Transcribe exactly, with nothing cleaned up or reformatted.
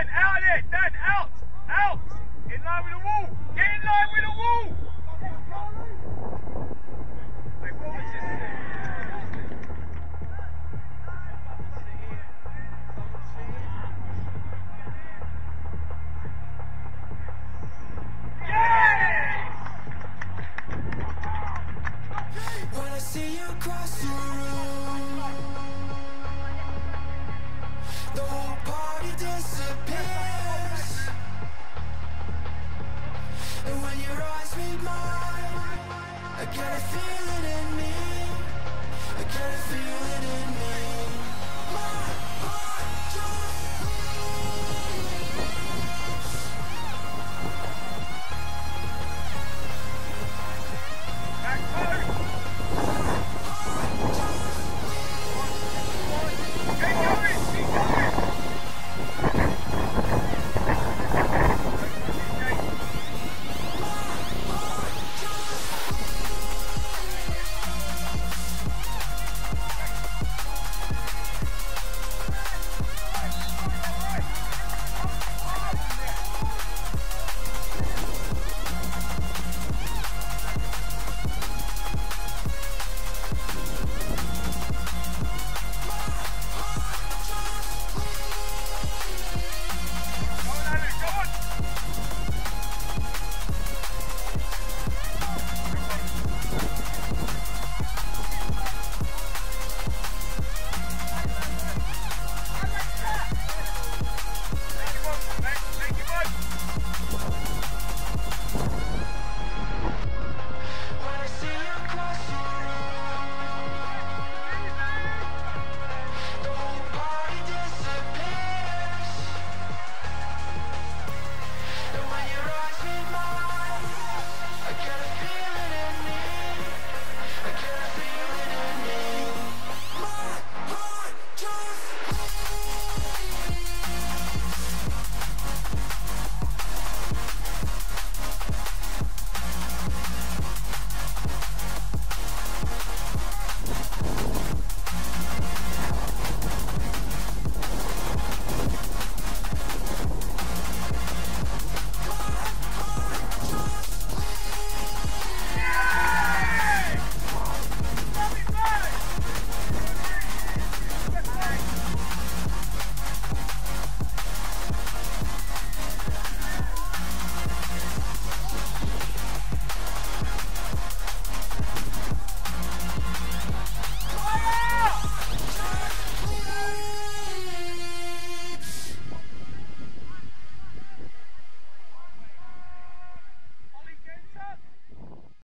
Dan, out of there! Dan, out! Out! In line with the wall! Get in line with the wall! Wait, what was this thing? Yes! When I see you cross the room, the whole party disappears. And when your eyes meet mine, I get a feeling in me, I get a feeling in me. My heart just